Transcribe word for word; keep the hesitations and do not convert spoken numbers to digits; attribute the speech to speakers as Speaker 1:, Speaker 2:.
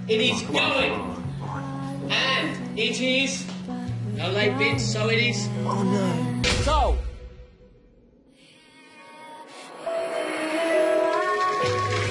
Speaker 1: It is going. And it is. No late bits, so it is.
Speaker 2: Oh no.
Speaker 1: So.